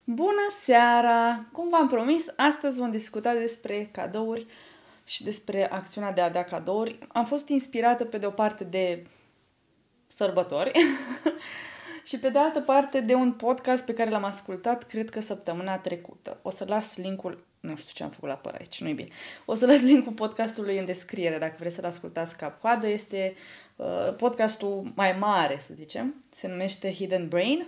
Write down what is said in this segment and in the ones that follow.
Bună seara! Cum v-am promis, astăzi vom discuta despre cadouri și despre acțiunea de a da cadouri. Am fost inspirată pe de o parte de sărbători și pe de altă parte de un podcast pe care l-am ascultat, cred că săptămâna trecută. O să las linkul, nu știu ce am făcut la păr aici, nu-i bine. O să las linkul podcastului în descriere dacă vreți să-l ascultați cap-coadă. Este podcastul mai mare, să zicem. Se numește Hidden Brain.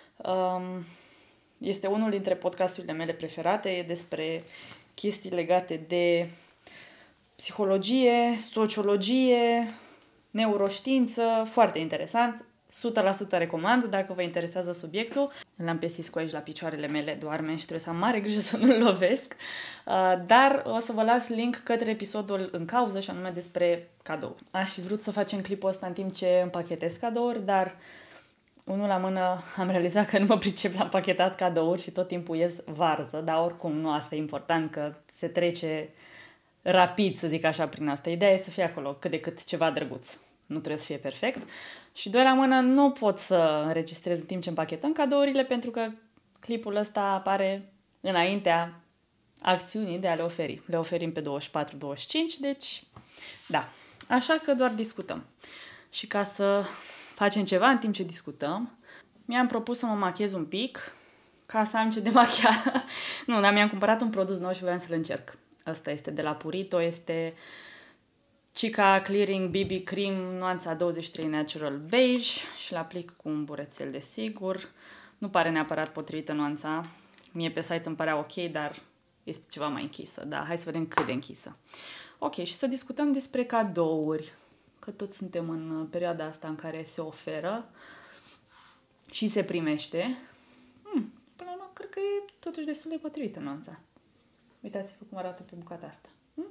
Este unul dintre podcasturile mele preferate, e despre chestii legate de psihologie, sociologie, neuroștiință, foarte interesant, 100% recomand dacă vă interesează subiectul. L-am pe Siscu aici la picioarele mele, doarme și trebuie să am mare grijă să nu-l lovesc, dar o să vă las link către episodul în cauză și anume despre cadouri. Aș fi vrut să facem clipul ăsta în timp ce împachetez cadouri, dar unul la mână am realizat că nu mă pricep la împachetat cadouri și tot timpul ies varză, dar oricum nu asta e important, că se trece rapid, să zic așa, prin asta. Ideea e să fie acolo cât de cât ceva drăguț. Nu trebuie să fie perfect. Și doi la mână nu pot să înregistrez în timp ce împachetăm cadourile pentru că clipul ăsta apare înaintea acțiunii de a le oferi. Le oferim pe 24-25, deci da. Așa că doar discutăm. Și ca să facem ceva în timp ce discutăm, mi-am propus să mă machiez un pic ca să am ce de machiat. Nu, dar mi-am cumpărat un produs nou și voiam să-l încerc. Asta este de la Purito, este Cica Clearing BB Cream nuanța 23 Natural Beige și l-aplic cu un burețel, desigur. Nu pare neapărat potrivită nuanța. Mie pe site îmi părea ok, dar este ceva mai închisă. Da, hai să vedem cât de închisă. Ok, și să discutăm despre cadouri, că toți suntem în perioada asta în care se oferă și se primește. Până la urmă, cred că e totuși destul de potrivită nuanța. Uitați-vă cum arată pe bucata asta.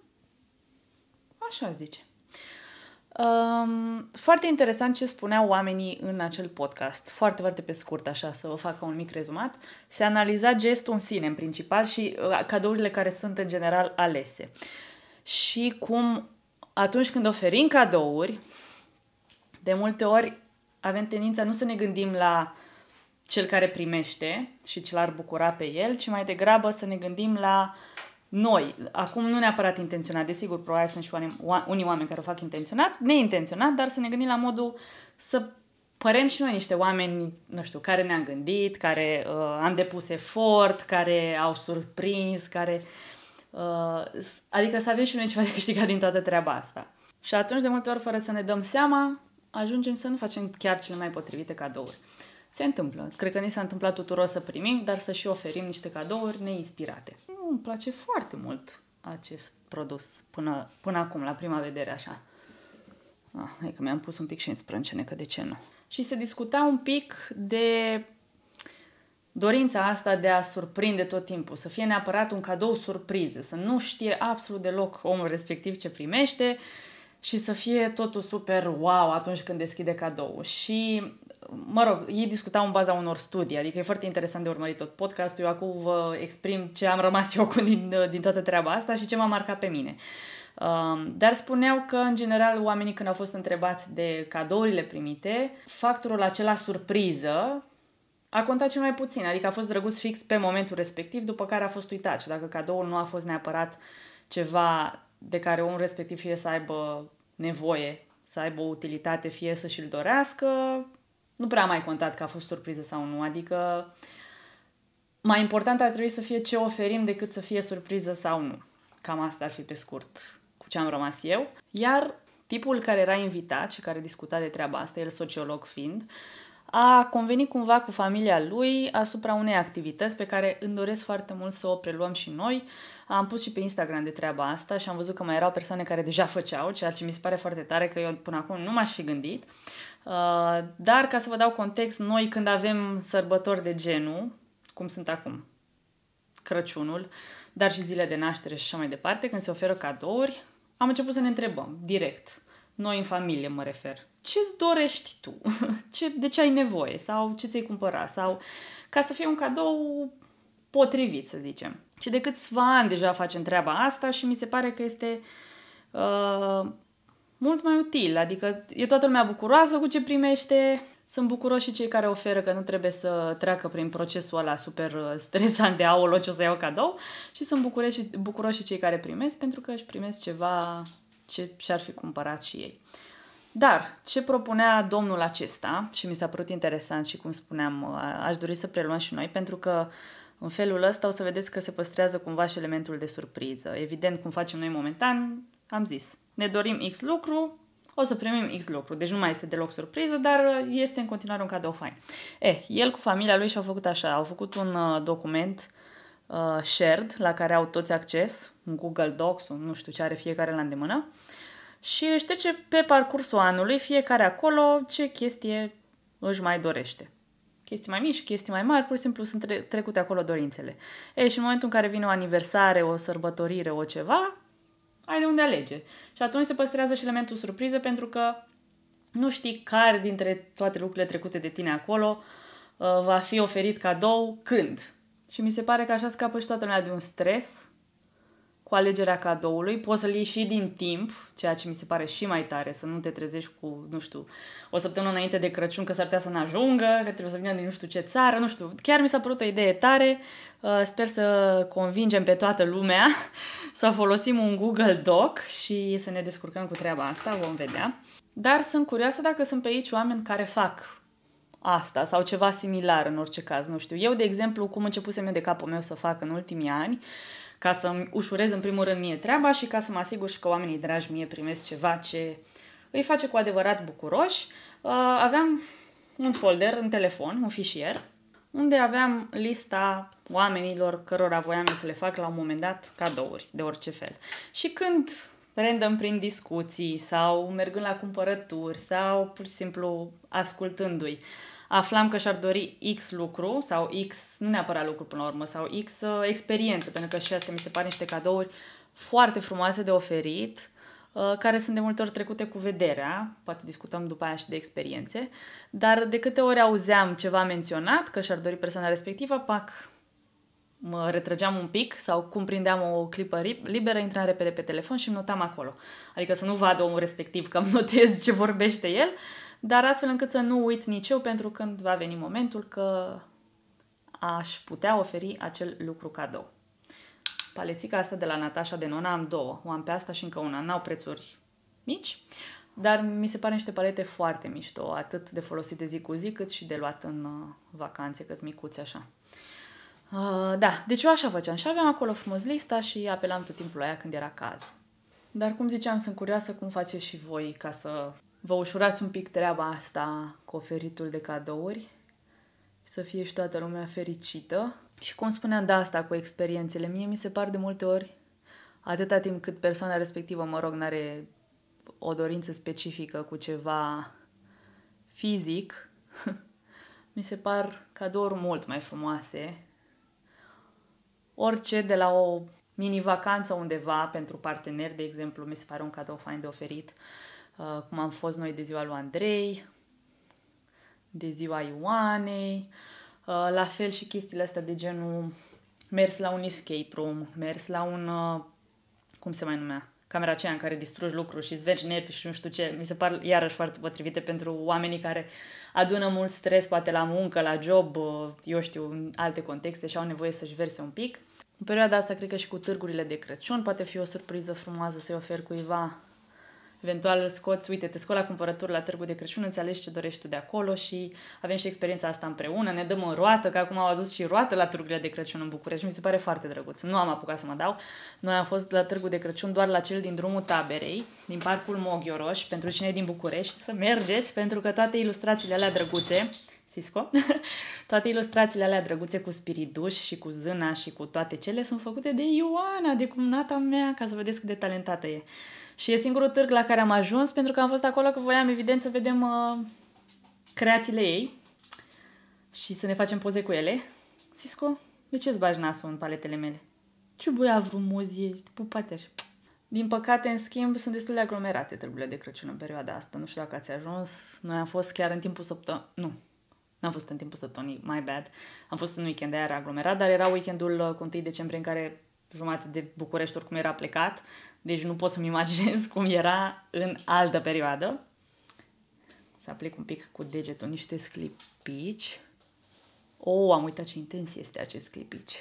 Așa zice. Foarte interesant ce spuneau oamenii în acel podcast. Foarte, foarte pe scurt, așa, să vă fac un mic rezumat. Se analiza gestul în sine, în principal, și cadourile care sunt, în general, alese. Și cum atunci când oferim cadouri, de multe ori avem tendința nu să ne gândim la cel care primește și ce l-ar bucura pe el, ci mai degrabă să ne gândim la noi. Acum nu neapărat intenționat, desigur, probabil sunt și unii oameni care o fac intenționat, neintenționat, dar să ne gândim la modul să părem și noi niște oameni, nu știu, care ne-am gândit, care am depus efort, care au surprins, care... adică să avem și noi ceva de câștigat din toată treaba asta. Și atunci, de multe ori, fără să ne dăm seama, ajungem să nu facem chiar cele mai potrivite cadouri. Se întâmplă. Cred că ni s-a întâmplat tuturor să primim, dar să și oferim niște cadouri neinspirate. Îmi place foarte mult acest produs până acum, la prima vedere, așa. Hai că mi-am pus un pic și în sprâncene, că de ce nu? Și se discuta un pic de dorința asta de a surprinde tot timpul, să fie neapărat un cadou surpriză, să nu știe absolut deloc omul respectiv ce primește și să fie totul super wow atunci când deschide cadou. Și, mă rog, ei discutau în baza unor studii, adică e foarte interesant de urmărit tot podcastul. Eu acum vă exprim ce am rămas eu cu din toată treaba asta și ce m-a marcat pe mine. Dar spuneau că, în general, oamenii când au fost întrebați de cadourile primite, factorul acela surpriză a contat cel mai puțin, adică a fost drăguț fix pe momentul respectiv, după care a fost uitat. Și dacă cadoul nu a fost neapărat ceva de care omul respectiv fie să aibă nevoie, să aibă o utilitate, fie să și-l dorească, nu prea a mai contat că a fost surpriză sau nu. Adică mai important ar trebui să fie ce oferim decât să fie surpriză sau nu. Cam asta ar fi pe scurt cu ce am rămas eu. Iar tipul care era invitat și care discuta de treaba asta, el sociolog fiind, a convenit cumva cu familia lui asupra unei activități pe care îmi doresc foarte mult să o preluăm și noi. Am pus și pe Instagram de treaba asta și am văzut că mai erau persoane care deja făceau, ceea ce mi se pare foarte tare, că eu până acum nu m-aș fi gândit. Dar ca să vă dau context, noi când avem sărbători de genul, cum sunt acum, Crăciunul, dar și zile de naștere și așa mai departe, când se oferă cadouri, am început să ne întrebăm direct. Noi în familie mă refer. Ce-ți dorești tu? De ce ai nevoie? Sau ce ți-ai cumpărat? Sau ca să fie un cadou potrivit, să zicem. Și de câțiva ani deja facem treaba asta și mi se pare că este mult mai util. Adică e toată lumea bucuroasă cu ce primește Sunt bucuroși și cei care oferă, că nu trebuie să treacă prin procesul ăla super stresant de aolo ce o să iau cadou, și sunt bucuroși și cei care primesc, pentru că își primesc ceva ce și-ar fi cumpărat și ei. Dar ce propunea domnul acesta, și mi s-a părut interesant și cum spuneam, aș dori să preluăm și noi, pentru că în felul ăsta o să vedeți că se păstrează cumva și elementul de surpriză. Evident, cum facem noi momentan, am zis, ne dorim X lucru, o să primim X lucru. Deci nu mai este deloc surpriză, dar este în continuare un cadou fain. El cu familia lui și-au făcut așa, au făcut un document shared, la care au toți acces, un Google Docs, nu știu ce are fiecare la îndemână, și își trece pe parcursul anului fiecare acolo ce chestie își mai dorește. Chestii mai mici, chestii mai mari, pur și simplu sunt trecute acolo dorințele. Și în momentul în care vine o aniversare, o sărbătorire, o ceva, ai de unde alege. Și atunci se păstrează și elementul surpriză, pentru că nu știi care dintre toate lucrurile trecute de tine acolo va fi oferit cadou când. Și mi se pare că așa scapă și toată lumea de un stres cu alegerea cadoului. Poți să-l iei și din timp, ceea ce mi se pare și mai tare, să nu te trezești cu, nu știu, o săptămână înainte de Crăciun că s-ar putea să n-ajungă, că trebuie să vină din nu știu ce țară, nu știu. Chiar mi s-a părut o idee tare, sper să convingem pe toată lumea să folosim un Google Doc și să ne descurcăm cu treaba asta, vom vedea. Dar sunt curioasă dacă sunt pe aici oameni care fac asta sau ceva similar în orice caz, nu știu. Eu, de exemplu, cum începusem eu de capul meu să fac în ultimii ani, ca să-mi ușurez în primul rând mie treaba și ca să mă asigur și că oamenii dragi mie primesc ceva ce îi face cu adevărat bucuroși, aveam un folder în telefon, un fișier, unde aveam lista oamenilor cărora voiam eu să le fac la un moment dat cadouri de orice fel. Și când random prin discuții sau mergând la cumpărături sau pur și simplu ascultându-i, aflam că și-ar dori X lucru sau X, nu neapărat lucru până la urmă, sau X experiență, pentru că și astea mi se par niște cadouri foarte frumoase de oferit, care sunt de multe ori trecute cu vederea, poate discutăm după aia și de experiențe, dar de câte ori auzeam ceva menționat, că și-ar dori persoana respectivă, mă retrăgeam un pic sau cum prindeam o clipă liberă, intram repede pe telefon și îmi notam acolo. Adică să nu vadă omul respectiv că îmi notez ce vorbește el, dar astfel încât să nu uit nici eu pentru când va veni momentul că aș putea oferi acel lucru cadou. Palețica asta de la Natasha Denona am două. O am pe asta și încă una. N-au prețuri mici, dar mi se pare niște palete foarte mișto, atât de folosit de zi cu zi, cât și de luat în vacanțe, că-s micuți așa. Da, deci eu așa făceam și aveam acolo frumos lista și apelam tot timpul la ea când era cazul. Dar cum ziceam, sunt curioasă cum faceți și voi ca să vă ușurați un pic treaba asta cu oferitul de cadouri, să fie și toată lumea fericită. Și cum spuneam de asta cu experiențele, mie mi se par de multe ori, atâta timp cât persoana respectivă, mă rog, n-are o dorință specifică cu ceva fizic, mi se par cadouri mult mai frumoase. Orice, de la o mini-vacanță undeva pentru parteneri, de exemplu, mi se pare un cadou fain de oferit, cum am fost noi de ziua lui Andrei, de ziua Ioanei, la fel și chestiile astea de genul mers la un escape room, mers la un, cum se mai numea, camera aceea în care distrugi lucruri și îți vergi nervi și nu știu ce, mi se par iarăși foarte potrivite pentru oamenii care adună mult stres, poate la muncă, la job, eu știu, în alte contexte și au nevoie să-și verse un pic. În perioada asta, cred că și cu târgurile de Crăciun poate fi o surpriză frumoasă să-i oferi cuiva. Eventual scoți, uite, te scoli la cumpărături la târgul de Crăciun, îți alegi ce dorești tu de acolo și avem și experiența asta împreună, ne dăm în roată, că acum au adus și roată la târgurile de Crăciun în București, mi se pare foarte drăguț. Nu am apucat să mă dau, noi am fost la târgul de Crăciun doar la cel din drumul Taberei, din Parcul Moghioroș, pentru cine e din București, să mergeți, pentru că toate ilustrațiile alea drăguțe, Cisco, toate ilustrațiile alea drăguțe cu spiriduș și cu zâna și cu toate cele sunt făcute de Ioana, de cumnata mea, ca să vedeți cât de talentată e. Și e singurul târg la care am ajuns, pentru că am fost acolo că voiam, evident, să vedem creațiile ei și să ne facem poze cu ele. Cisco, de ce îți bagi nasul în paletele mele? Ce băia frumos ești, pupate așa. Din păcate, în schimb, sunt destul de aglomerate târgurile de Crăciun în perioada asta. Nu știu dacă ați ajuns. Noi am fost chiar în timpul săptămânii. Nu, n-am fost în timpul săptămânii, my bad. Am fost în weekend, de aia era aglomerat, dar era weekendul cu 1 decembrie în care jumătate de București oricum era plecat. Deci nu pot să-mi imaginez cum era în altă perioadă. Să aplic un pic cu degetul niște sclipici. Oh, am uitat ce intens este acest clipici.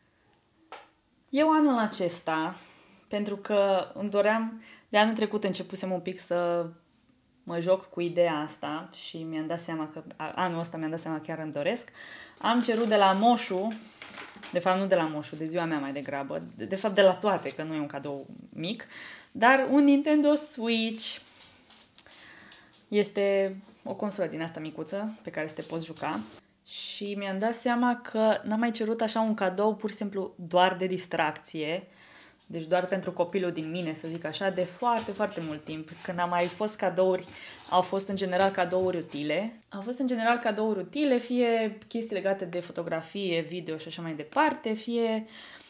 Eu anul acesta, pentru că îmi doream, de anul trecut începusem un pic să mă joc cu ideea asta și mi-am dat seama că anul ăsta mi-am dat seama că chiar îmi doresc, am cerut de la moșu, de fapt nu de la moșu, de ziua mea mai degrabă, de fapt de la toate, că nu e un cadou mic, dar un Nintendo Switch. Este o consolă din asta micuță pe care să te poți juca. Și mi-am dat seama că n-am mai cerut așa un cadou pur și simplu doar de distracție, deci doar pentru copilul din mine, să zic așa, de foarte, foarte mult timp. Când am mai fost cadouri, au fost în general cadouri utile. Au fost în general cadouri utile, fie chestii legate de fotografie, video și așa mai departe, fie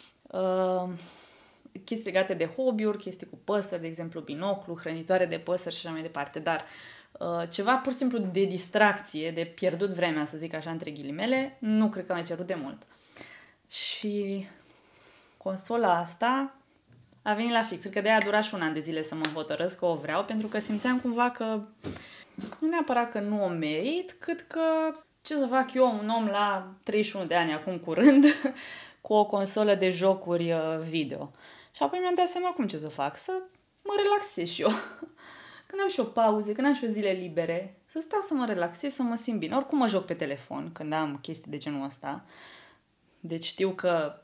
chestii legate de hobby-uri, chestii cu păsări, de exemplu binoclu, hrănitoare de păsări și așa mai departe, dar ceva pur și simplu de distracție, de pierdut vremea, să zic așa, între ghilimele, nu cred că am mai cerut de mult. Și consola asta a venit la fix. Cred că de-aia a durat și un an de zile să mă hotărăsc că o vreau, pentru că simțeam cumva că nu neapărat că nu o merit, cât că ce să fac eu, un om la 31 de ani acum curând, cu o consolă de jocuri video. Și apoi mi-am dat seama cum ce să fac, să mă relaxez și eu. Când am și o pauze, când am și o zile libere, să stau să mă relaxez, să mă simt bine. Oricum mă joc pe telefon când am chestii de genul ăsta. Deci știu că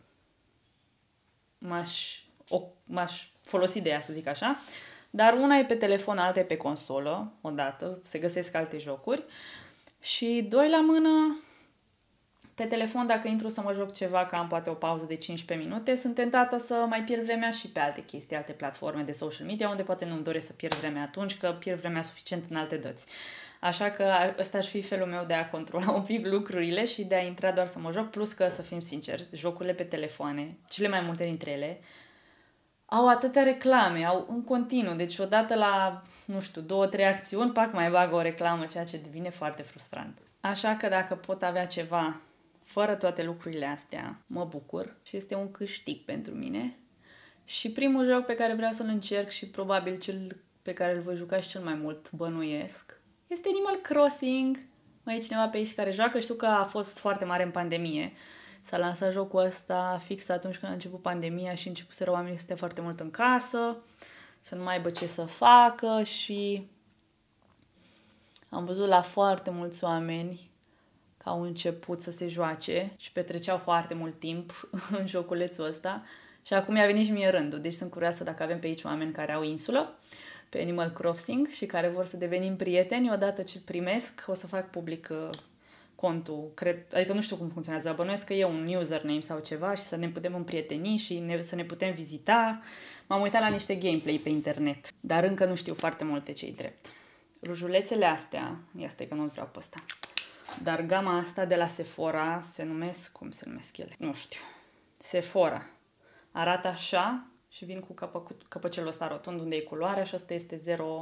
m-aș folosi de ea, să zic așa. Dar una e pe telefon, alta e pe consolă, odată, se găsesc alte jocuri. Și doi la mână, pe telefon, dacă intru să mă joc ceva, că am poate o pauză de 15 minute, sunt tentată să mai pierd vremea și pe alte chestii, alte platforme de social media, unde poate nu-mi doresc să pierd vremea atunci, că pierd vremea suficient în alte dăți. Așa că ăsta ar fi felul meu de a controla un pic lucrurile și de a intra doar să mă joc, plus că, să fim sinceri, jocurile pe telefoane, cele mai multe dintre ele, au atâtea reclame, au în continuu, deci odată la, nu știu, 2-3 acțiuni, pac, mai bagă o reclamă, ceea ce devine foarte frustrant. Așa că dacă pot avea ceva fără toate lucrurile astea, mă bucur și este un câștig pentru mine. Și primul joc pe care vreau să-l încerc și probabil cel pe care îl voi juca și cel mai mult, bănuiesc, este Animal Crossing. Mai e cineva pe aici care joacă, știu că a fost foarte mare în pandemie. S-a lansat jocul ăsta fix atunci când a început pandemia și începuseră oamenii să stea foarte mult în casă, să nu mai aibă ce să facă și am văzut la foarte mulți oameni că au început să se joace și petreceau foarte mult timp în joculețul ăsta și acum mi-a venit și mie rândul. Deci sunt curioasă dacă avem pe aici oameni care au insulă pe Animal Crossing și care vor să devenim prieteni. Odată ce primesc, o să fac public contul, adică nu știu cum funcționează, dar bănuiesc că e un username sau ceva și să ne putem împrieteni și să ne putem vizita. M-am uitat la niște gameplay pe internet, dar încă nu știu foarte multe ce-i drept. Rujulețele astea, ia stai că nu-l vreau pe ăsta, dar gama asta de la Sephora se numesc, cum se numesc ele? Nu știu. Sephora. Arată așa și vin cu căpăcelul ăsta rotund unde e culoarea și ăsta este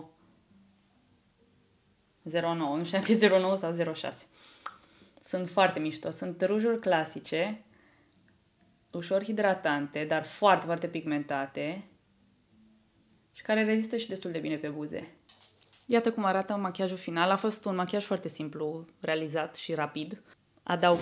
0,9. Nu știu dacă e 0,9 sau 0,6. Sunt foarte mișto. Sunt rujuri clasice, ușor hidratante, dar foarte, foarte pigmentate și care rezistă și destul de bine pe buze. Iată cum arată machiajul final. A fost un machiaj foarte simplu, realizat și rapid. Adaug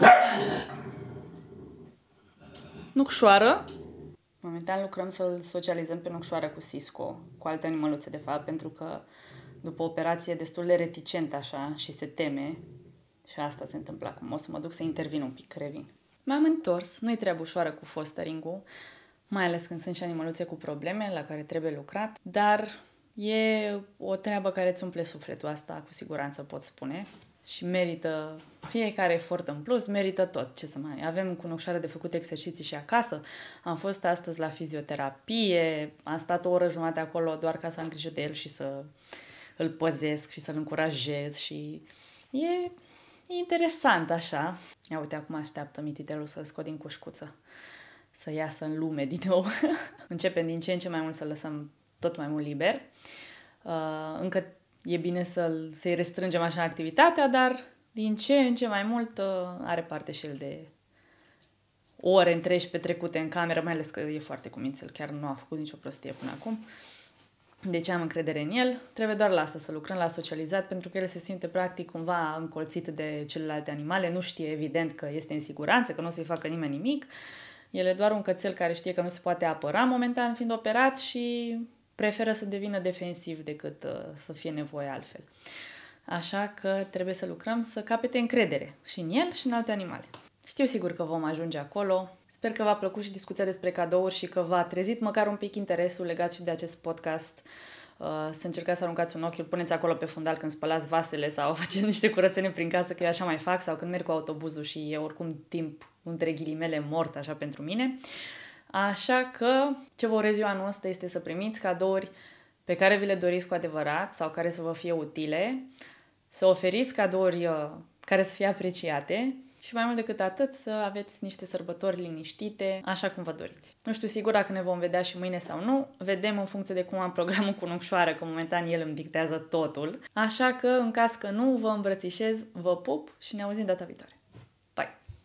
nucșoară. Momentan lucrăm să-l socializăm pe nucșoară cu Cisco, cu alte animăluțe de fapt, pentru că după operație destul de reticent așa și se teme. Și asta se întâmplă acum. O să mă duc să intervin un pic, revin. M-am întors, nu-i treabă ușoară cu fostering-ul, mai ales când sunt și animăluțe cu probleme la care trebuie lucrat, dar e o treabă care îți umple sufletul, asta cu siguranță pot spune. Și merită fiecare efort în plus, merită tot, ce să mai... Avem cu nucșoară de făcut exerciții și acasă, am fost astăzi la fizioterapie, am stat o oră jumătate acolo doar ca să am grijă de el și să îl păzesc și să-l încurajez și e interesant așa. Ia uite, acum așteaptă mititelul să-l scot din cușcuță, să iasă în lume din nou. Începem din ce în ce mai mult să lăsăm tot mai mult liber. Încă e bine să-i restrângem așa activitatea, dar din ce în ce mai mult are parte și el de ore întregi petrecute în cameră, mai ales că e foarte cumințel, chiar nu a făcut nicio prostie până acum. De ce am încredere în el? Trebuie doar la asta, să lucrăm la socializat, pentru că el se simte practic cumva încolțit de celelalte animale, nu știe evident că este în siguranță, că nu o să-i facă nimeni nimic. El e doar un cățel care știe că nu se poate apăra momentan fiind operat și preferă să devină defensiv decât să fie nevoie altfel. Așa că trebuie să lucrăm să capete încredere și în el și în alte animale. Știu sigur că vom ajunge acolo. Sper că v-a plăcut și discuția despre cadouri și că v-a trezit măcar un pic interesul legat și de acest podcast. Să încercați să aruncați un ochi, îl puneți acolo pe fundal când spălați vasele sau faceți niște curățenie prin casă, că eu așa mai fac, sau când merg cu autobuzul și e oricum timp între ghilimele mort așa pentru mine. Așa că ce vă urez eu anul ăsta este să primiți cadouri pe care vi le doriți cu adevărat sau care să vă fie utile, să oferiți cadouri care să fie apreciate și mai mult decât atât să aveți niște sărbători liniștite, așa cum vă doriți. Nu știu sigur dacă ne vom vedea și mâine sau nu, vedem în funcție de cum am programul cu Nucșoară, că momentan el îmi dictează totul. Așa că, în caz că nu, vă îmbrățișez, vă pup și ne auzim data viitoare.